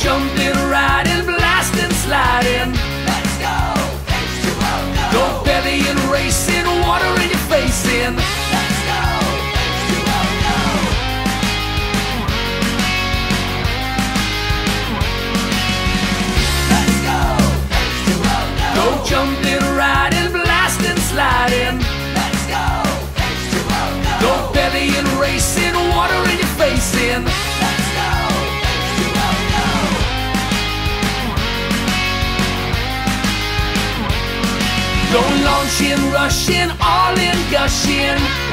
jumping, riding, blasting, sliding. Let's go, H2O, go. Go bellying, racing, water in your face in. Let's go, H2O, go. Let's go, H2O, go. Go jumping, riding, blasting, sliding. Let's go, H2O, go. Go bellying, racing, water in your face in. Let's go, H2O, go. Go launching, rushing, all in, gushing.